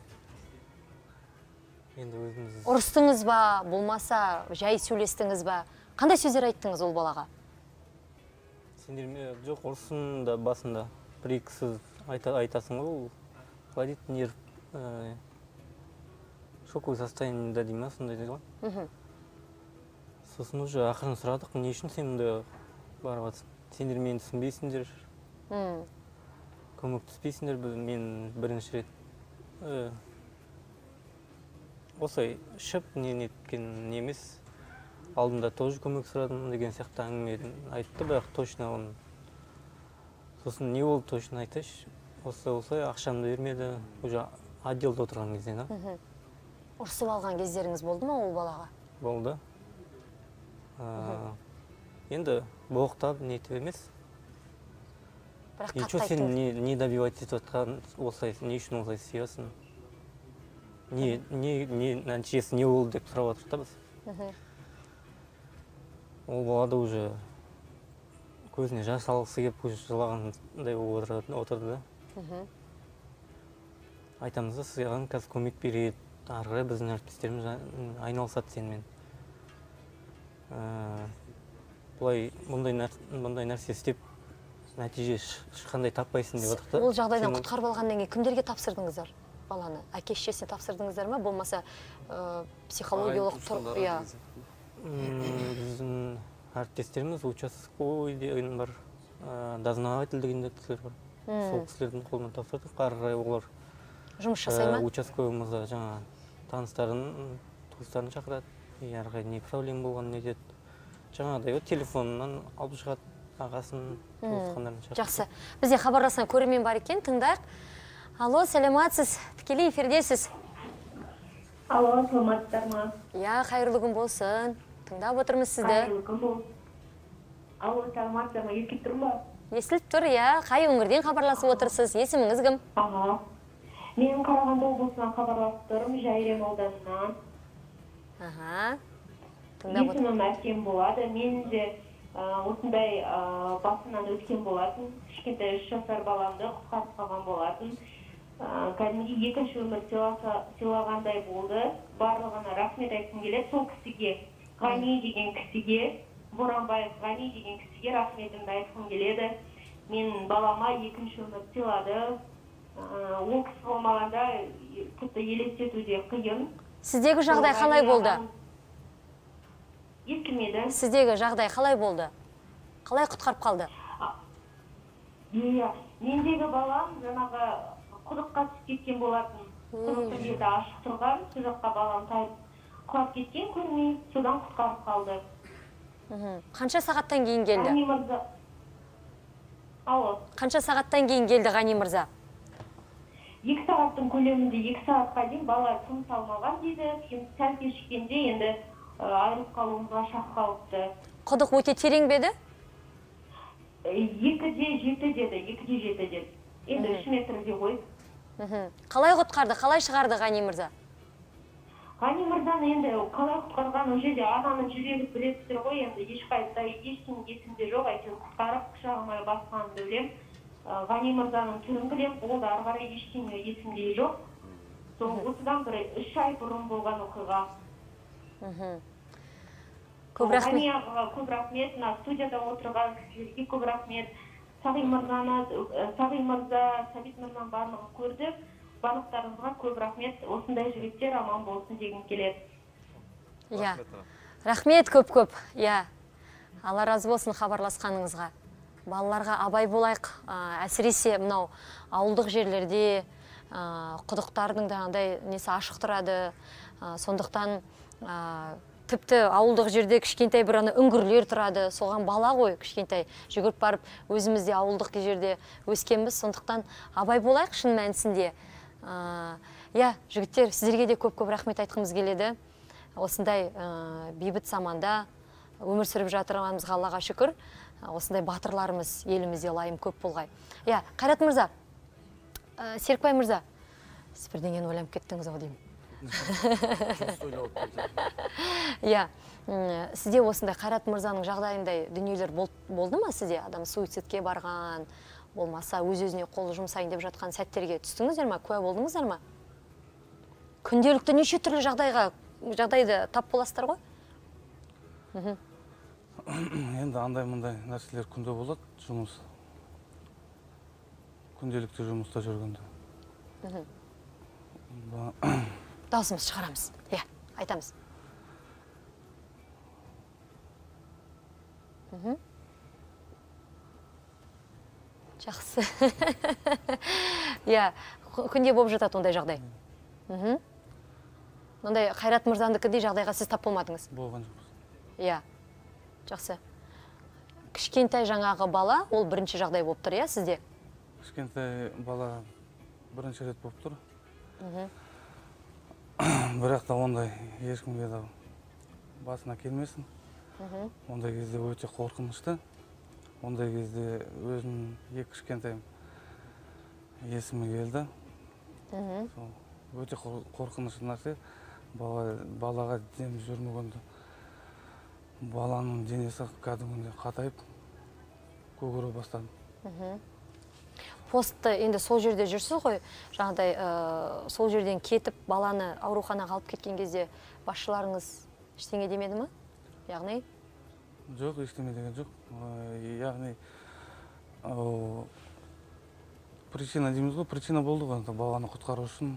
Ұрыстыңыз ба, болмаса жай сөйлестіңіз ба? Қандай сөздер айттыңыз ол балаға? Сендерме жоқ, ұрсын да басында бір-екі сөз айтасың ғой, қалай дейді, нерв шоковый состояниеда дейм ма, сондай дейді ғой. Сосын уже ақырын сұрадық, не үшін сен мұнда барып жатсың? Сендер мені түсінбейсіңдер, көмектеспейсіңдер, мен бірінші рет осылай ішіп не неткен емес, алдында тоже көмек сұрадым деген сияқты әңгіме айтты, бірақ точно оны. Сосын не болды точно айтайшы, осылай ақшамды бермеді, уже отделда отырған кезде. Ұрсып алған кездеріңіз болды ма ол балаға? Болды. Енді боқтап нетіп емес. бірақ Че қатты сен айттыңыз. не добивать етіп жатқан, осылай, не үшін осылай істейсің? Нәтижесі не болды деп сұрап жатырық та біз. Ол бала да уже көзіне жас алғысы келіп уже жылағандай болып отырды да. Айтамыз да, саған қазір көмек береді, ары қарай біздің әріптестеріміз айналысады сенімен. Бұндай нәрсе істеп нәтиже ешқандай таппайсың деп отырық та. Ол жағдайдан құтқарып алғаннан кейін кімдерге тапсырдыңыздар баланы? Әке-шешесіне тапсырдыңыздар ма? Болмаса психологиялық Біздің әріптестеріміз участковый деген бар, дознаватель деген кісілер бар. Сол кісілердің қолынан тапсырдық. Ары қарай олар жұмыс жасай ма? Участковыйымызда жаңа таныстарын, туыстарын шақырады. Ары қарай не проблема болғанын не деді. Жаңағыдай телефонынан алып шығады, ағасын, туысқандарын шақырады. Жақсы. Бізде хабарласқан көрермен бар екен, тыңдайық. Алло, сәлематсыз, тікелей эфирдесіз. Алло, саламатсыздар ма? Я, қайырлы күн болсын. Тыңдап отырмыз сізді. Қайырлы күн болсын. Алло, саламатсыздар ма? Естіліп тұр ма? Естіліп тұр, я. Қай өңірден хабарласып отырсыз? Есіміңіз кім? Аға. Мен Қарағанды облысынан хабарласып тұрмын, Жайрем ауданынан. Аха. Тыңдап отырмыз. Есімім Әсем болады. Мен де осындай басынан өткен болатын. Кішкентай 3 жасар баламды құтқарып қалған болатын. Кәдімгі екінші өмір сыйлағандай болды. Барлығына рахмет айтқым келеді. Сол кісіге, Ғани деген кісіге, Боранбаев Ғани деген кісіге рахметімді айтқым келеді. Мен балама екінші өмір сыйлады. Ол кісі болмағанда тіпті елестетуде қиын. Сіздегі жағдай қалай болды? Естілмеді. Сіздегі жағдай қалай болды? Қалай құтқарып қалды? Мендегі балам жаңағы құдыққа түсіп кеткен болатын. Құдықтың беті ашық тұрған, сол жаққа балам тайып құлап кеткен, көрмей, содан құтқарып қалды. Қанша сағаттан кейін келді? Ғани мырза. Алло. Қанша сағаттан кейін келді Ғани мырза? 2 сағаттың көлемінде 2 сағатқа дейін бала тыныс алмаған дейді. Сәл кешіккенде енді айырылып қалуымызға шақ қалыпты. Құдық өте терең бе еді? 2-де 7 деді, 2-де 7 деді. Енді 3 метрде ғой. Қалай құтқарды, қалай шығарды Ғани мырза? Ғани мырзаны енді қалай құтқарған, ол жерде ананың жүрегі білесіздер ғой, енді ешқайда ештеңе есімде жоқ, әйтеуір құтқарып құшағыма басқанымды білем. Ғани мырзаның түрін білем, ол да ары қарай ештеңе есімде жоқ. Сол осыдан бір 3 ай бұрын болған оқиға. Көп рахмет. Ғани ағаға көп рахмет, студияда отырған кісілерге көп рахмет. Сағи мырза, Сәбит мырзаның барлығын көрдік. Барлықтарыңызға көп рахмет. Осындай жігіттер аман болсын дегім келеді. Иә. Рахмет көп-көп. Иә. Алла разы болсын хабарласқаныңызға. Балаларға абай болайық. Әсіресе мынау ауылдық жерлерде құдықтардың жаңағыдай несі ашық тұрады. Сондықтан тіпті ауылдық жерде кішкентай бір үңгірлер тұрады. Соған бала ғой кішкентай жүгіріп барып, өзімізде ауылдық жерде өскенбіз. Сондықтан абай болайық шын мәнісінде. Иә, жігіттер, сіздерге де көп-көп рахмет айтқымыз келеді. Осындай бейбіт заманда өмір сүріп жатырғанымызға Аллаға шүкір. Осындай батырларымыз елімізде лайым көп болғай. Иә, Қайрат мырза, Серікбай мырза, сіз бірдеңені ойланып кеттіңіз ау деймін. Иә, сізде осындай Қайрат мырзаның жағдайындай дүниелер болды ма сізде? Адам суицидке барған, болмаса өз-өзіне қол жұмсайын деп жатқан сәттерге түстіңіздер ма, куә болдыңыздар ма? Күнделікті неше түрлі жағдайды тап боласыздар ғой? Енді андай-мындай нәрселер күнде болады, жұмыс. Күнделікті жұмыста жүргенде. Даусымыз шығарамыз. Иә, айтамыз. Жақсы. Иә, күнде болып жатады ондай жағдай. Ондай Қайрат мырзандікіндей жағдайға сіз тап болмадыңыз? Болған жоқ. Иә, жақсы. Кішкентай жаңағы бала, ол бірінші жағдай болып тұр, иә, сізде? Кішкентай бала бірінші рет болып тұр. Бірақ та ондай ешкімге басына келмесін. Ондай кезде өте қорқынышты. ондай кезде өзім екі кішкентайым есіме келді. Өте қорқынышты нәрсе. Балаға дем жүрмегенде баланың денесі кәдімгідей қатайып көгере бастады. Постты енді сол жерде жүрсіз ғой, жаңағыдай сол жерден кетіп баланы ауруханаға алып кеткен кезде басшыларыңыз ештеңе демеді ме? Яғни? Жоқ, ештеңе деген жоқ. Яғни причина дейміз ғой, причина болды ғой, баланы құтқару үшін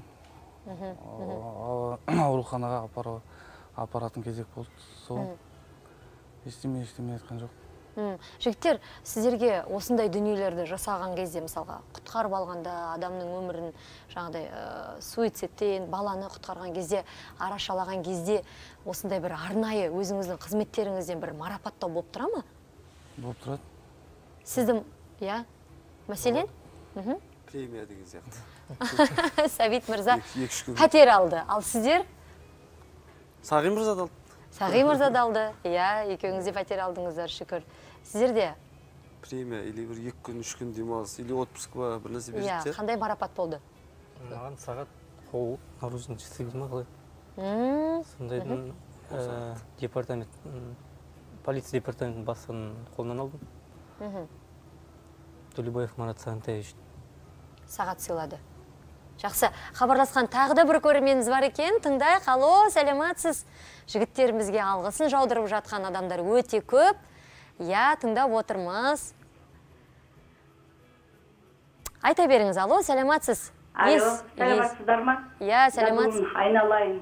ауруханаға апаратын кезек болды. Сол ештеңе айтқан жоқ. Жігіттер, сіздерге осындай дүниелерді жасаған кезде, мысалға, құтқарып алғанда, адамның өмірін жаңағыдай суицидтен, баланы құтқарған кезде, арашалаған кезде, осындай бір арнайы өзіңіздің қызметтеріңізден бір марапаттау болып тұра ма? Болып тұрады. Сіздің, мәселен? Премия деген сияқты. Сәбит мырза пәтер алды, ал сіздер? Сағи мырза алды. Сағи мырза алды, екеуіңіз де пәтер алдыңыздар, шүкір. Сіздерде? Премия, или бір 2 күн, 3 күн демалыс, или отпуск ба, бір нәрсе береді. Қандай марапат болды? Маған сағат қол наружничество дейді ма қалай? Сондайдың полиция департаментінің бастығының қолынан алдым. Төлебаев Марат Сағынтаевич. Сағат сыйлады. Жақсы, хабарласқан тағы да бір көрерменіміз бар екен. Тыңдайық. Алло, сәлематсыз. Жігіттерімізге алғысын жаудырып жатқан адамдар өте көп. Тыңдап отырмыз. Айта беріңіз. Алло, сәлематсыз. Алло, сәлематсыздар ма? Сәлематсыз. Айналайын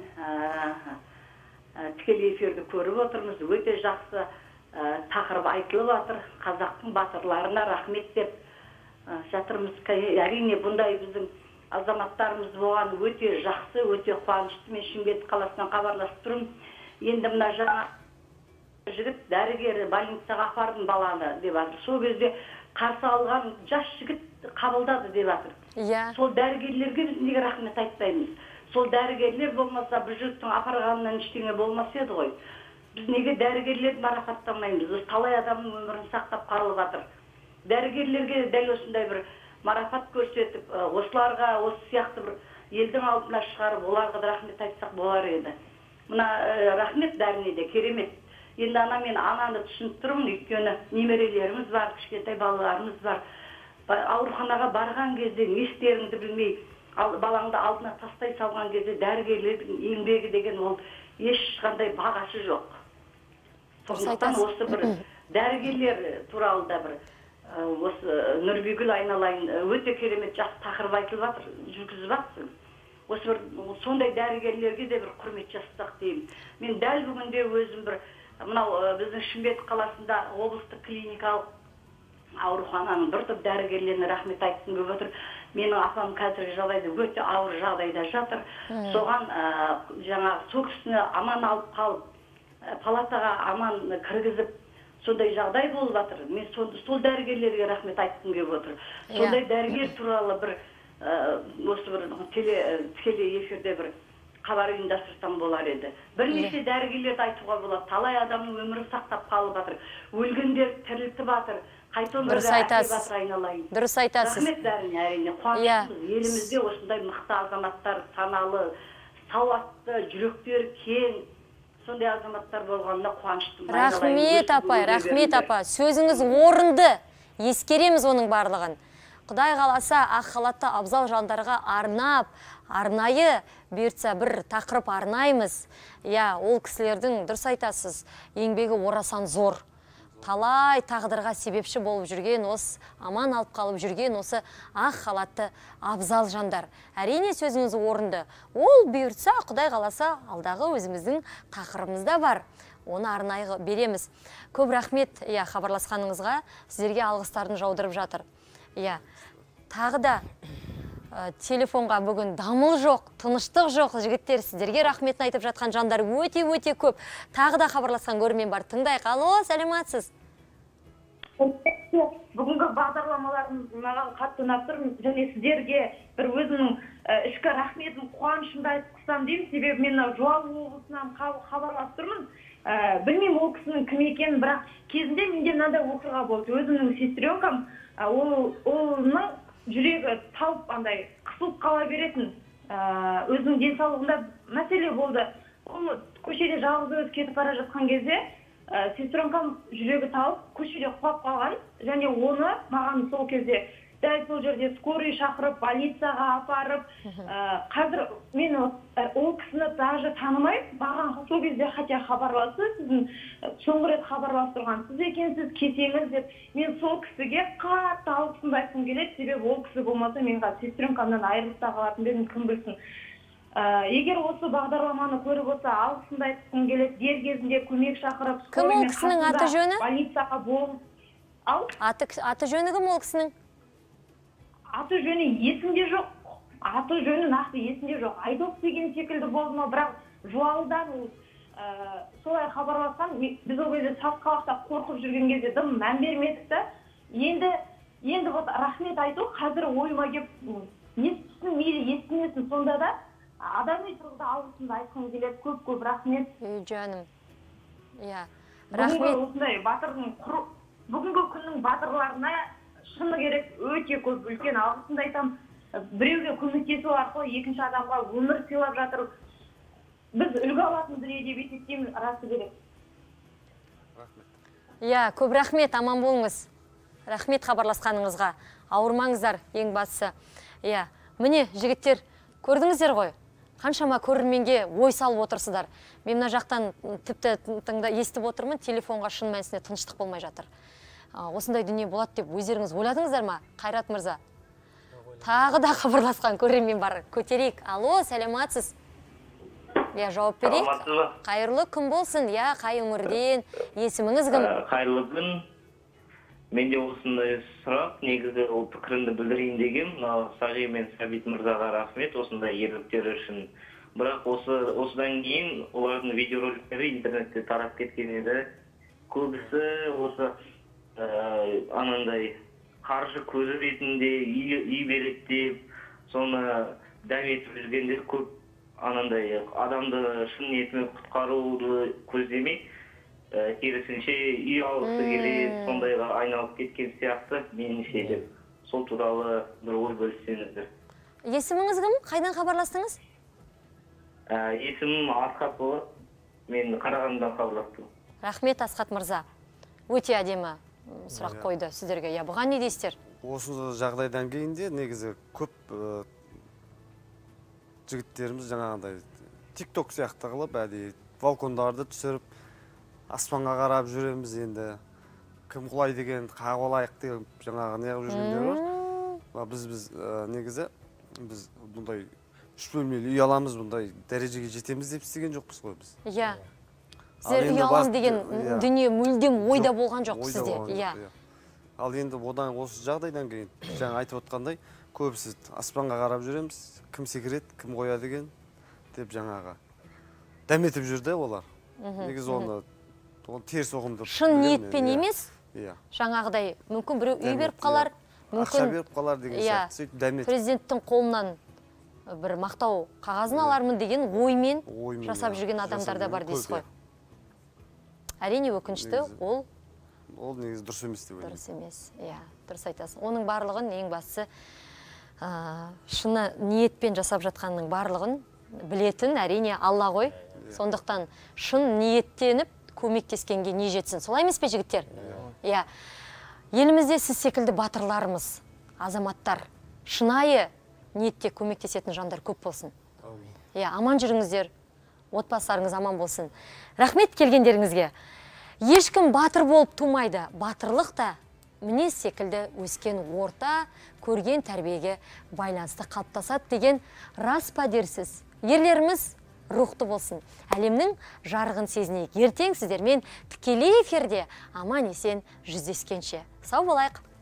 тікелей эфирді көріп отырмыз. Өте жақсы тақырып айтылып жатыр. Қазақтың батырларына рахмет деп жатырмыз. Әрине бұндай біздің азаматтарымыз болған өте жақсы, өте қуанышты. Мен Шымкент қаласынан хабарласып тұрмын. Енді мына жаңа жігіт дәрігері больницаға апардым баланы деп жатыр. Сол кезде қарсы алған жас жігіт қабылдады деп жатыр. Сол дәрігерлерге біз неге рахмет айтпаймыз? Сол дәрігерлер болмаса, бір жігіттің апарғанынан ештеңе болмас еді ғой. Біз неге дәрігерлерді марапаттамаймыз? Біз талай адамның өмірін сақтап қалып жатыр. Дәрігерлерге дәл осындай бір марапат көрсетіп, осыларға, осы сияқты бір елдің алдына шығарып, оларға да рахмет айтсақ болар еді. Мына рахмет бәріне де керемет. Енді мен ананы түсініп тұрмын, өйткені немерелеріміз бар, кішкентай балаларымыз бар. Ауруханаға барған кезде не істеріңді білмей, балаңды алдына тастай салған кезде дәрігерлердің еңбегі деген ол ешқандай бағасы жоқ. Сондықтан осы бір дәрігерлер туралы да бір осы Нұрбегүл айналайын өте керемет жақсы тақырып айтылып жатыр, жүргізіп жатсың. Осы бір сондай дәрігерлерге де бір құрмет жасасақ деймін. Мен дәл бүгінде өзім бір мынау біздің Шымкент қаласында облыстық клиникалық аурухананың бір топ дәрігерлеріне рахмет айтқым келіп отыр. Менің апам қазіргі жағдайда өте ауыр жағдайда жатыр. Соған жаңағы сол кісіні аман алып қалып, палатаға аман кіргізіп, сондай жағдай болып жатыр. Мен сол дәрігерлерге рахмет айтқым келіп отыр. Сондай дәрігер туралы бір осы бір тікелей эфирде бір хабар ұйымдастырсам болар еді. Бірнеше дәрігерлерді айтуға болады. Талай адамның өмірін сақтап қалып жатыр. Өлгендер тірілтіп жатыр. Дұрыс айтасыз. Дұрыс айтасыз. Рахмет бәріне, әрине. Қуаныштымыз. Елімізде осындай мықты азаматтар, саналы, сауатты, жүректері кең, сондай азаматтар болғанына қуаныштымын. Рахмет апай, рахмет апа. Сөзіңіз орынды. Ескереміз оның барлығын. Құдай қаласа, ақ халатты абзал жандарға арнайы бұйыртса бір тақырып арнаймыз. Ол кісілердің, дұрыс айтасыз, еңбегі орасан зор. Талай тағдырға себепші болып жүрген, осы аман алып қалып жүрген осы ақ халатты абзал жандар. Әрине сөзіңіз орынды. Ол бұйыртса, Құдай қаласа, алдағы өзіміздің тақырыбымызда бар. Оны арнайы береміз. Көп рахмет хабарласқаныңызға, сіздерге алғыстарын жаудырып жатыр. Тағы да телефонға бүгін дамыл жоқ, тыныштық жоқ. Жігіттер, сіздерге рахметін айтып жатқан жандар өте-өте көп. Тағы да хабарласқан көрермен бар. Тыңдайық. Алло, сәлематсыз. Бүгінгі бағдарламаларыңыз маған қатты ұнап тұр. Және сіздерге бір өзімнің ішкі рахметім, қуанышымды айтып қысам деймін. Себебі мен Жуалы облысынан хабарласып тұрмын. білмеймін ол кісінің кім екенін, бірақ кезінде менде мынандай оқиға болды. Өзімнің сестренкам, оның жүрегі талып андай қысылып қала беретін. Өзінің денсаулығында мәселе болды. Ол көшеде жалғыз өзі кетіп бара жатқан кезде сестренкам жүрегі талып көшеде құлап қалған, және оны маған сол кезде дәл сол жерде скорый шақырып, полицияға апарып, қазір мен ол кісіні даже танымаймын, маған сол кезде хотя хабарласты, сіздің соңғы рет хабарласып тұрған сіз екенсіз, кетеміз деп, мен сол кісіге қатты алғысымды айтқым келеді, себебі ол кісі болмаса мен сестренкамнан айырылып та қалатын едім, кім білсін. Егер осы бағдарламаны көріп отырса, алғысымды айтқым келеді, дер кезінде көмек шақырып, кім ол кісінің аты жөні? Полицияға болып. Аты жөні кім ол кісінің? Аты жөні есімде жоқ. Аты жөні нақты есімде жоқ. Айдос деген секілді болды ма, бірақ жуалыдан солай хабарласқан. Біз ол кезде сасқалақта қорқып жүрген кезде дым мән бермедік та. Енді рахмет айту қазір ойыма келіп, естісін, мейлі естімесін, сонда да адами тұрғыда алғысымды айтқым келеді. Көп рахмет. Жаным. Рахмет. Осындай батырдың бүгінгі күннің батырларына шыны керек өте көп үлкен алғысымды айтамын. Біреуге көмектесу арқылы екінші адамға өмір сыйлап жатыр. Біз үлгі алатын дүние деп есептеймін, расы керек. Көп рахмет, аман болыңыз. Рахмет хабарласқаныңызға. Ауырмаңыздар, ең бастысы. Міне, жігіттер, көрдіңіздер ғой? Қаншама көрерменге ой салып отырсыздар. Мен мына жақтан тіпті естіп отырмын, телефонға шын мәнісінде тыныштық болмай жатыр. Осындай дүние болады деп өздеріңіз ойладыңыздар ма, Қайрат мырза? Тағы да хабарласқан көрермен бар. Көтерейік. Алло, сәлематсыз. Жауап берейік. Қайырлы күн болсын. Қай өңірден? Есіміңіз кім? Қайырлы күн. Менде осындай сұрақ, негізі ол пікірімді білдірейін деген, Сағи мен Сәбит мырзаға рахмет осындай ерліктері үшін. Бірақ осыдан кейін олардың видеороликтері интернетте тарап кеткен еді. Көбісі осы анандай қаржы көзі ретінде үй береді деп, соны дәметіп жүргендер көп анандай адамды шын ниетімен құтқаруды көздемей, керісінше үй алғысы келеді, сондайға айналып кеткен сияқты меніңше деп. Сол туралы бір ой бөліссеңіздер. Есіміңіз кім? Қайдан хабарластыңыз? Есімім Асхат болады. Мен Қарағандыдан хабарластым. Рахмет, Асхат мырза. Өте әдемі сұрақ қойды сіздерге. Бұған не дейсіздер? Осы жағдайдан кейін де негізі көп жігіттеріміз жаңағындай TikTok сияқты қылып, балкондарды түсіріп, аспанға қарап жүреміз енді. Кім құлай деген, қағы олайық деген жаңағы неғып жүргендер бар. Біз негізі, біз бұндай 3 бөлмелі үй аламыз, бұндай дәрежеге жетеміз деп істеген жоқпыз ғой біз. Сіздер үй алам деген дүние мүлдем ойда болған жоқ сізде. Ал енді одан осы жағдайдан кейін, жаңа айтып отқандай, көбісі аспанға қарап жүреміз, кім секіреді, кім қояды деген деп жаңаға дәметіп жүрді олар. Негізі оны теріс ұғымды. Шын ниетпен емес, жаңағыдай мүмкін біреу үй беріп қалар, ақша беріп қалар деген сияқты, сөйтіп дәметіп. Президенттің қолынан бір мақтау қағазын алармын деген оймен жасап жүрген адамдар да бар дейсіз ғой. Әрине өкінішті, ол негізі дұрыс емес деп ойлаймын. Дұрыс емес, дұрыс айтасың. Оның барлығын ең бастысы шыны ниетпен жасап жатқанның барлығын білетін әрине Алла ғой. Сондықтан шын ниеттеніп көмектескенге не жетсін. Солай емес пе, жігіттер? Елімізде сіз секілді батырларымыз, азаматтар, шынайы ниетте көмектесетін жандар көп болсын. Аман жүріңіздер, отбасыларыңыз аман болсын. Рахмет келгендеріңізге. Ешкім батыр болып тумайды. Батырлық та мінез секілді өскен орта, көрген тәрбиеге байланысты қалыптасады деген рас па дерсіз. Ерлеріміз рухты болсын. Әлемнің жарығын сезінейік. Ертең сіздермен тікелей эфирде аман есен жүздескенше. Сау болайық.